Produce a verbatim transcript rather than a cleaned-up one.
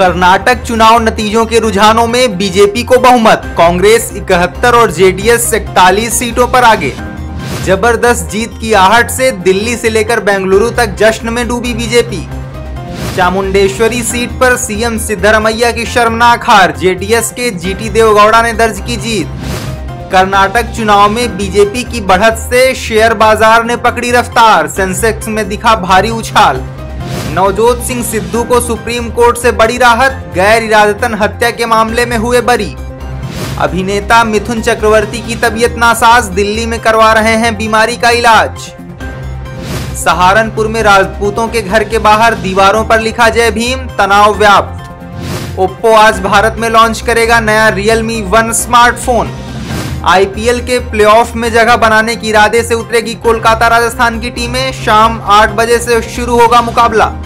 कर्नाटक चुनाव नतीजों के रुझानों में बीजेपी को बहुमत, कांग्रेस इकहत्तर और जेडीएस इकतालीस सीटों पर आगे। जबरदस्त जीत की आहट से दिल्ली से लेकर बेंगलुरु तक जश्न में डूबी बीजेपी। चामुंडेश्वरी सीट पर सीएम सिद्धरमैया की शर्मनाक हार, जेडीएस के जीटी देवेगौड़ा ने दर्ज की जीत। कर्नाटक चुनाव में बीजेपी की बढ़त से शेयर बाजार ने पकड़ी रफ्तार, सेंसेक्स में दिखा भारी उछाल। नवजोत सिंह सिद्धू को सुप्रीम कोर्ट से बड़ी राहत, गैर इरादतन हत्या के मामले में हुए बरी। अभिनेता मिथुन चक्रवर्ती की तबीयत नासाज, दिल्ली में करवा रहे हैं बीमारी का इलाज। सहारनपुर में राजपूतों के घर के बाहर दीवारों पर लिखा जय भीम, तनाव व्याप्त। ओप्पो आज भारत में लॉन्च करेगा नया रियलमी वन स्मार्टफोन। आईपीएल के प्लेऑफ में जगह बनाने के इरादे से उतरेगी कोलकाता राजस्थान की टीमें, शाम आठ बजे से शुरू होगा मुकाबला।